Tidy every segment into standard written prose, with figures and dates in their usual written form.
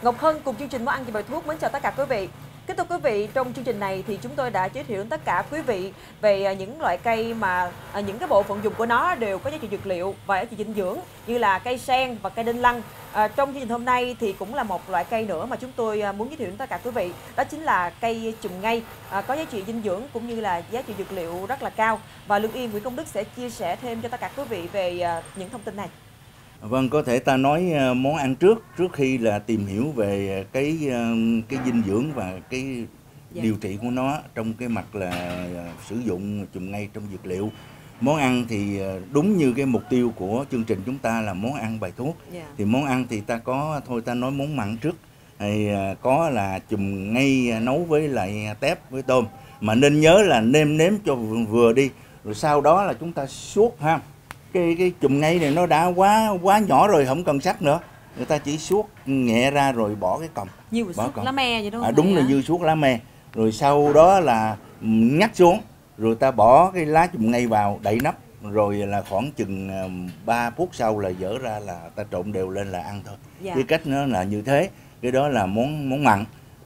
Ngọc Hân cùng chương trình Món ăn và bài thuốc mến chào tất cả quý vị. Kính thưa quý vị, trong chương trình này thì chúng tôi đã giới thiệu đến tất cả quý vị về những loại cây mà những cái bộ phận dùng của nó đều có giá trị dược liệu và giá trị dinh dưỡng, như là cây sen và cây đinh lăng. Trong chương trình hôm nay thì cũng là một loại cây nữa mà chúng tôi muốn giới thiệu đến tất cả quý vị, đó chính là cây chùm ngây, có giá trị dinh dưỡng cũng như là giá trị dược liệu rất là cao. Và Lương Yên, Nguyễn Công Đức sẽ chia sẻ thêm cho tất cả quý vị về những thông tin này. Vâng, có thể ta nói món ăn trước khi là tìm hiểu về cái dinh dưỡng và cái điều trị của nó trong cái mặt là sử dụng chùm ngây trong dược liệu. Món ăn thì đúng như cái mục tiêu của chương trình chúng ta là món ăn bài thuốc. Thì món ăn thì ta có, thôi ta nói món mặn trước. Thì có là chùm ngây nấu với lại tép với tôm. Mà nên nhớ là nêm nếm cho vừa đi. Rồi sau đó là chúng ta suốt ha. Cái chùm ngây này nó đã quá nhỏ rồi, không cần sắc nữa, người ta chỉ suốt nhẹ ra rồi bỏ cái cọng, như suốt lá me vậy đúng không? Đúng là như suốt lá me. Rồi sau đó là nhắc xuống, rồi ta bỏ cái lá chùm ngây vào, đậy nắp, rồi là khoảng chừng 3 phút sau là dỡ ra là ta trộn đều lên là ăn thôi. Cái cách nó là như thế. Cái đó là món mặn.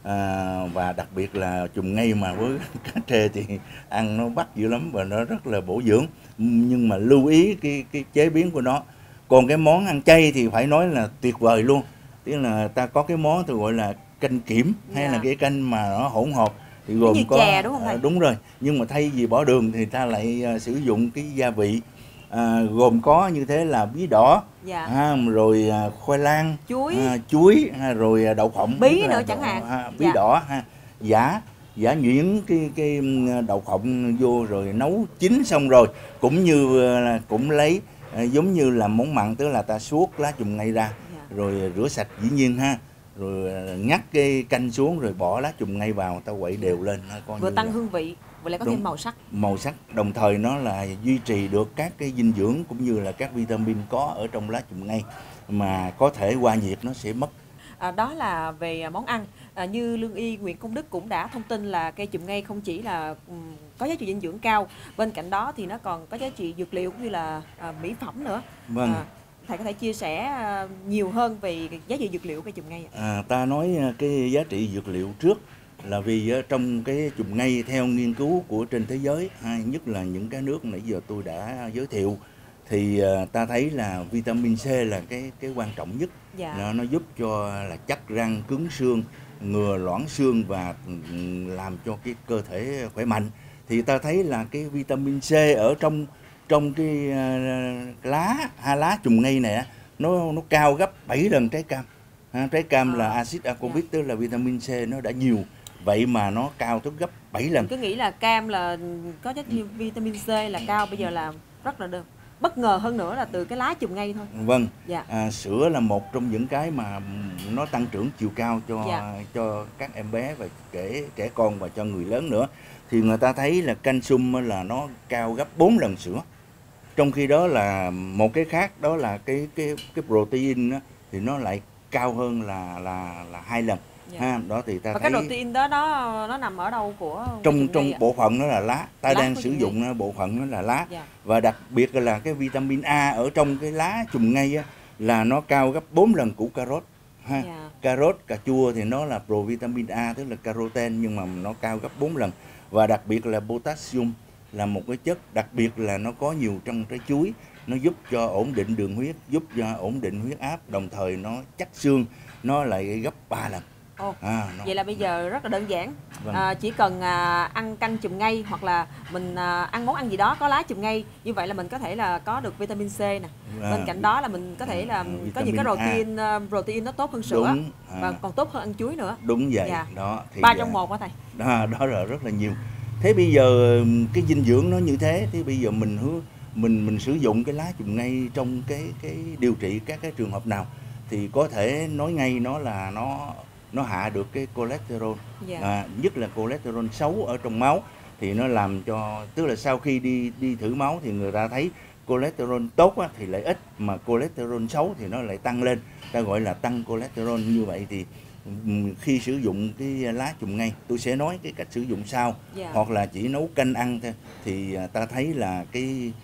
Và đặc biệt là chùm ngây mà với cá trê thì ăn nó bắt dữ lắm và nó rất là bổ dưỡng, nhưng mà lưu ý cái chế biến của nó. Còn cái món ăn chay thì phải nói là tuyệt vời luôn, tức là ta có cái món tôi gọi là canh kiểm hay là cái canh mà nó hỗn hợp thì gồm có chè, đúng không thầy? Đúng rồi, nhưng mà thay vì bỏ đường thì ta lại sử dụng cái gia vị gồm có như thế là bí đỏ, rồi khoai lang, chuối, rồi đậu phộng, bí nữa chẳng hạn, bí đỏ ha, giả nhuyễn cái đậu phộng vô rồi nấu chín xong rồi cũng lấy giống như là món mặn, tức là ta suốt lá chùm ngây ra, rồi rửa sạch dĩ nhiên ha, rồi nhắc cái canh xuống rồi bỏ lá chùm ngây vào, ta quậy đều lên, vừa tăng hương vị và lại có thêm màu sắc, đồng thời nó là duy trì được các cái dinh dưỡng cũng như là các vitamin có ở trong lá chùm ngây mà có thể qua nhiệt nó sẽ mất. Đó là về món ăn. Như Lương Y, Nguyễn Công Đức cũng đã thông tin là cây chùm ngây không chỉ là có giá trị dinh dưỡng cao, bên cạnh đó thì nó còn có giá trị dược liệu cũng như là mỹ phẩm nữa. Vâng. Thầy có thể chia sẻ nhiều hơn về giá trị dược liệu cây chùm ngây ạ? Ta nói cái giá trị dược liệu trước là vì trong cái chùm ngây theo nghiên cứu của trên thế giới, nhất là những cái nước nãy giờ tôi đã giới thiệu, thì ta thấy là vitamin C là cái quan trọng nhất. Nó giúp cho là chắc răng, cứng xương, ngừa loãng xương và làm cho cái cơ thể khỏe mạnh. Thì ta thấy là cái vitamin C ở trong cái lá chùm ngây này nó cao gấp 7 lần trái cam. Trái cam là axit ascorbic, tức là vitamin C nó đã nhiều, vậy mà nó cao tới gấp 7 lần. Mình cứ nghĩ là cam là có chất vitamin C là cao, bây giờ là rất là bất ngờ hơn nữa là từ cái lá chùm ngây thôi. Vâng. Sữa là một trong những cái mà nó tăng trưởng chiều cao cho các em bé và trẻ con và cho người lớn nữa. Thì người ta thấy là calcium là nó cao gấp 4 lần sữa. Trong khi đó là một cái khác đó là cái protein đó, thì nó lại cao hơn là 2 lần. Đó thì ta và thấy cái protein đó nó nằm ở đâu của trong bộ phận nó là lá, ta đang sử dụng bộ phận nó là lá. Và đặc biệt là cái vitamin A ở trong cái lá chùm ngây là nó cao gấp 4 lần củ cà rốt. Cà rốt, cà chua thì nó là provitamin A, tức là caroten, nhưng mà nó cao gấp 4 lần. Và đặc biệt là potassium là một cái chất đặc biệt là nó có nhiều trong trái chuối, nó giúp cho ổn định đường huyết, giúp cho ổn định huyết áp, đồng thời nó chắc xương, nó lại gấp 3 lần. Vậy là bây giờ rất là đơn giản. Chỉ cần ăn canh chùm ngây hoặc là mình ăn món ăn gì đó có lá chùm ngây, như vậy là mình có thể là có được vitamin C nè. Bên cạnh đó là mình có thể là có những cái protein nó tốt hơn sữa. Và còn tốt hơn ăn chuối nữa. Đúng vậy. Đó thì 3 trong 1 hả thầy? Đó là rất là nhiều. Thế bây giờ cái dinh dưỡng nó như thế, thì bây giờ mình sử dụng cái lá chùm ngây trong cái điều trị các cái trường hợp nào thì có thể nói ngay nó hạ được cái cholesterol, nhất là cholesterol xấu ở trong máu, thì nó làm cho, tức là sau khi đi thử máu thì người ta thấy cholesterol tốt thì lại ít, mà cholesterol xấu thì nó lại tăng lên, ta gọi là tăng cholesterol. Như vậy thì khi sử dụng cái lá chùm ngây, tôi sẽ nói cái cách sử dụng sau, hoặc là chỉ nấu canh ăn thôi, thì ta thấy là cái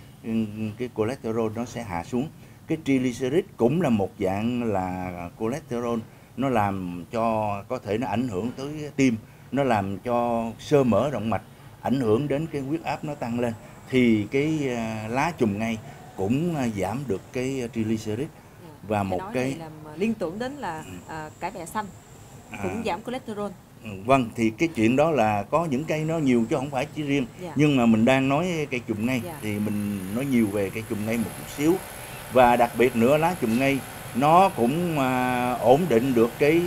cholesterol nó sẽ hạ xuống. Cái triglycerid cũng là một dạng là cholesterol, nó làm cho có thể nó ảnh hưởng tới tim, nó làm cho xơ mở động mạch, ảnh hưởng đến cái huyết áp nó tăng lên, thì cái lá chùm ngay cũng giảm được cái triglycerid. Và một cái làm liên tưởng đến là cải bẹ xanh cũng giảm cholesterol. Vâng, thì cái chuyện đó là có những cây nó nhiều chứ không phải chỉ riêng. Nhưng mà mình đang nói cây chùm ngay thì mình nói nhiều về cây chùm ngay một chút xíu. Và đặc biệt nữa, lá chùm ngay nó cũng ổn định được cái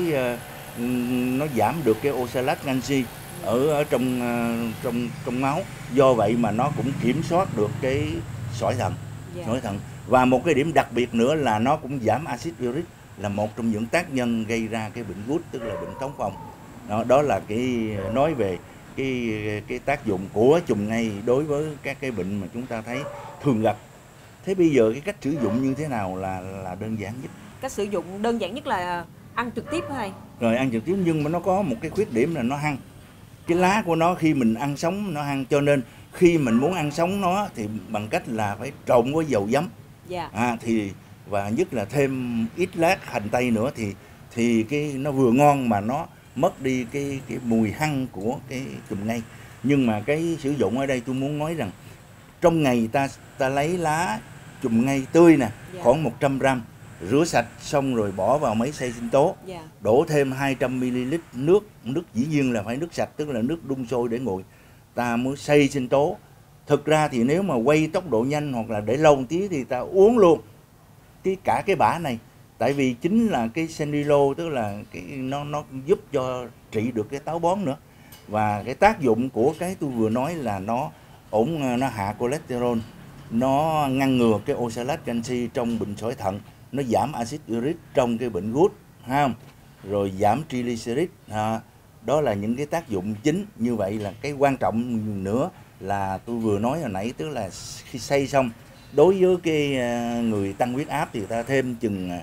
nó giảm được cái oxalat canxi ở trong máu. Do vậy mà nó cũng kiểm soát được cái sỏi thận. Và một cái điểm đặc biệt nữa là nó cũng giảm axit uric, là một trong những tác nhân gây ra cái bệnh gút, tức là bệnh tống phong. Đó là cái nói về cái tác dụng của chùm ngay đối với các cái bệnh mà chúng ta thấy thường gặp. Thế bây giờ cái cách sử dụng như thế nào là đơn giản nhất? Cách sử dụng đơn giản nhất là ăn trực tiếp thôi. Rồi ăn trực tiếp, nhưng mà nó có một cái khuyết điểm là nó hăng. Cái lá của nó khi mình ăn sống nó hăng, cho nên khi mình muốn ăn sống nó thì bằng cách là phải trộn với dầu giấm. Và nhất là thêm ít lát hành tây nữa thì cái nó vừa ngon mà nó mất đi cái mùi hăng của cái chùm ngay. Nhưng mà cái sử dụng ở đây tôi muốn nói rằng trong ngày ta lấy lá chùm ngay tươi nè, khoảng 100 gram, rửa sạch xong rồi bỏ vào máy xay sinh tố, đổ thêm 200 ml nước dĩ nhiên là phải nước sạch, tức là nước đun sôi để nguội. Ta mới xay sinh tố. Thực ra thì nếu mà quay tốc độ nhanh hoặc là để lâu một tí thì ta uống luôn cả cái bã này. Tại vì chính là cái senilo, tức là nó giúp cho trị được cái táo bón nữa. Và cái tác dụng của cái tôi vừa nói là nó hạ cholesterol, nó ngăn ngừa cái oxalat canxi trong bệnh sỏi thận, nó giảm axit uric trong cái bệnh gút, không? Rồi giảm triglycerid. Đó là những cái tác dụng chính. Như vậy là cái quan trọng nữa là tôi vừa nói hồi nãy, tức là khi xay xong, đối với cái người tăng huyết áp thì ta thêm chừng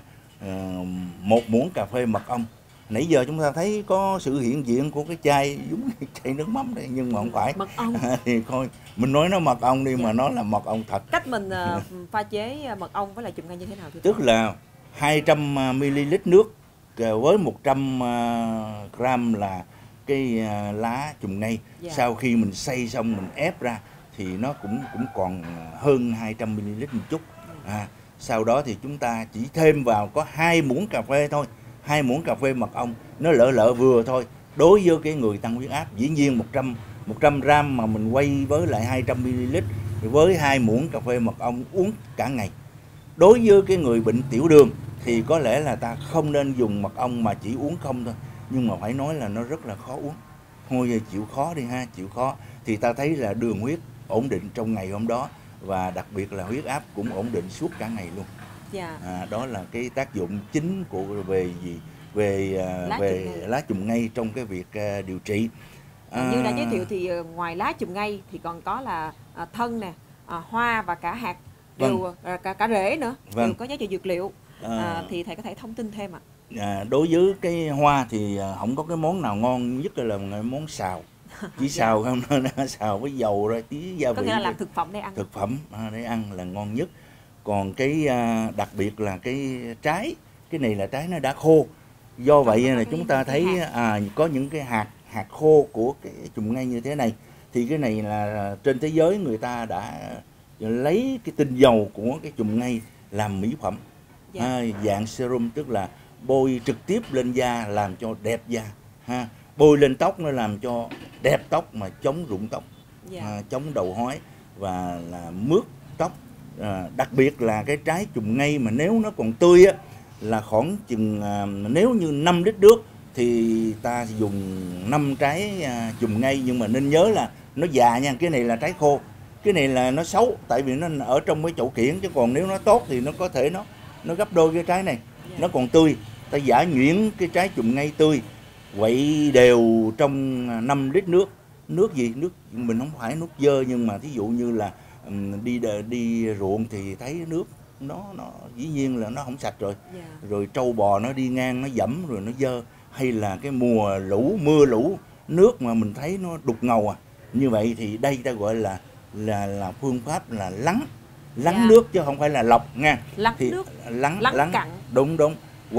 1 muỗng cà phê mật ong. Nãy giờ chúng ta thấy có sự hiện diện của cái chai giống chai nước mắm đây, nhưng mà không phải mật ong. Thì thôi mình nói nó mật ong đi, mà nó là mật ong thật. Cách mình pha chế mật ong với lại chùm ngay như thế nào thưa? Tức là 200 ml nước với 100 gram là cái lá chùm ngay. Sau khi mình xay xong mình ép ra thì nó cũng còn hơn 200 ml một chút. Sau đó thì chúng ta chỉ thêm vào có 2 muỗng cà phê thôi, 2 muỗng cà phê mật ong, nó lợ vừa thôi. Đối với cái người tăng huyết áp, dĩ nhiên 100 gram mà mình quay với lại 200 ml với 2 muỗng cà phê mật ong uống cả ngày. Đối với cái người bệnh tiểu đường thì có lẽ là ta không nên dùng mật ong mà chỉ uống không thôi. Nhưng mà phải nói là nó rất là khó uống. Thôi giờ chịu khó đi ha, chịu khó. Thì ta thấy là đường huyết ổn định trong ngày hôm đó, và đặc biệt là huyết áp cũng ổn định suốt cả ngày luôn. Đó là cái tác dụng chính của về lá chùm ngay trong cái việc điều trị. Như đã giới thiệu thì ngoài lá chùm ngay thì còn có là thân nè, hoa và cả hạt, đều cả rễ nữa, đều có giá trị dược liệu. Thì thầy có thể thông tin thêm ạ? Đối với cái hoa thì không có cái món nào ngon nhất là món xào. Chỉ xào không, xào với dầu rồi tí gia vị. Có nghĩa là làm thực phẩm để ăn. Thực phẩm để ăn là ngon nhất. Còn cái đặc biệt là cái trái, cái này là trái nó đã khô. Do vậy là chúng ta thấy có những cái hạt khô của cái chùm ngay như thế này. Thì cái này là trên thế giới người ta đã lấy cái tinh dầu của cái chùm ngay làm mỹ phẩm. Dạng serum, tức là bôi trực tiếp lên da làm cho đẹp da. Bôi lên tóc nó làm cho đẹp tóc mà chống rụng tóc, chống đầu hói và là mướt tóc. Đặc biệt là cái trái chùm ngay mà nếu nó còn tươi á, là khoảng chừng nếu như 5 lít nước thì ta dùng 5 trái chùm ngay. Nhưng mà nên nhớ là nó già nha, cái này là trái khô, cái này là nó xấu tại vì nó ở trong cái chậu kiển. Chứ còn nếu nó tốt thì nó có thể nó gấp đôi cái trái này. Nó còn tươi, ta giã nhuyễn cái trái chùm ngay tươi, quậy đều trong 5 lít nước. Nước gì? Nước mình không phải nước dơ, nhưng mà thí dụ như là đi ruộng thì thấy nước nó dĩ nhiên là nó không sạch rồi. Rồi trâu bò nó đi ngang nó dẫm rồi nó dơ. Hay là cái mùa lũ, mưa lũ, nước mà mình thấy nó đục ngầu như vậy thì đây ta gọi là phương pháp là lắng nước chứ không phải là lọc nha. Lắng thì nước, lắng cặn. Đúng, quậy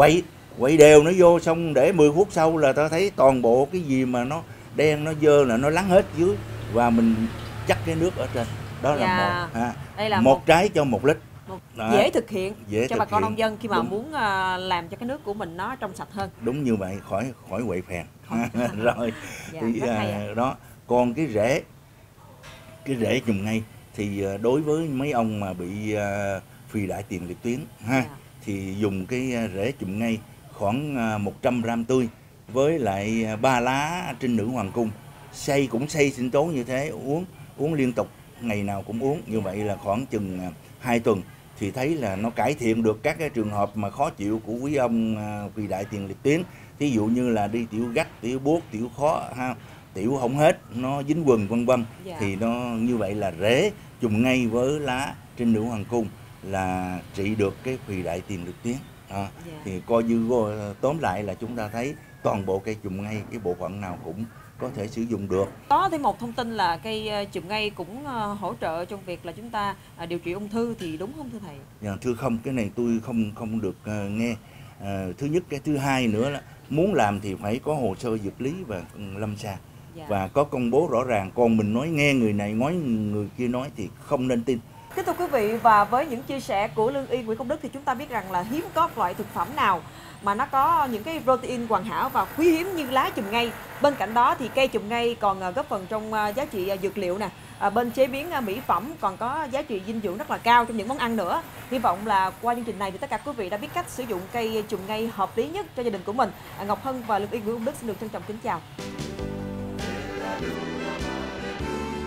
quậy đều nó vô, xong để 10 phút sau là ta thấy toàn bộ cái gì mà nó đen nó dơ là nó lắng hết dưới, và mình chắc cái nước ở trên. Đó là một ha. Đây là một trái cho 1 lít. Dễ thực hiện dễ cho thực bà con hiện. nông dân khi mà Đúng. muốn làm cho cái nước của mình nó trong sạch hơn. Đúng như vậy, khỏi quậy phèn. Rồi Dạ, thì rất hay ạ. đó. Còn cái rễ chùm ngay thì đối với mấy ông mà bị phì đại tiền liệt tuyến ha, Dạ. thì dùng cái rễ chùm ngay khoảng 100 gram tươi với lại 3 lá trinh nữ hoàng cung, cũng xay sinh tố như thế, uống liên tục, ngày nào cũng uống như vậy là khoảng chừng 2 tuần thì thấy là nó cải thiện được các cái trường hợp mà khó chịu của quý ông phì đại tiền liệt tuyến. Ví dụ như là đi tiểu gắt, tiểu buốt, tiểu khó ha, tiểu không hết, nó dính quần vân vân. Dạ. Thì nó như vậy là rễ chùm ngay với lá trinh nữ hoàng cung là trị được cái phì đại tiền liệt tuyến. Dạ. Thì coi như tóm lại là chúng ta thấy toàn bộ cây chùm ngay, cái bộ phận nào cũng có thể sử dụng được. Có thêm một thông tin là cây chùm ngay cũng hỗ trợ trong việc là chúng ta điều trị ung thư, thì đúng không thưa thầy? Dạ, thưa không, cái này tôi không được nghe. Thứ nhất, cái thứ hai nữa là muốn làm thì phải có hồ sơ dược lý và lâm sàng. Dạ. Và có công bố rõ ràng, còn mình nói nghe người này nói người kia nói thì không nên tin. Kính thưa quý vị, và với những chia sẻ của Lương y Nguyễn Công Đức thì chúng ta biết rằng là hiếm có loại thực phẩm nào mà nó có những cái protein hoàn hảo và quý hiếm như lá chùm ngay. Bên cạnh đó thì cây chùm ngay còn góp phần trong giá trị dược liệu nè, bên chế biến mỹ phẩm còn có giá trị dinh dưỡng rất là cao trong những món ăn nữa. Hy vọng là qua chương trình này thì tất cả quý vị đã biết cách sử dụng cây chùm ngay hợp lý nhất cho gia đình của mình. Ngọc Hân và Lương y Nguyễn Công Đức xin được trân trọng kính chào.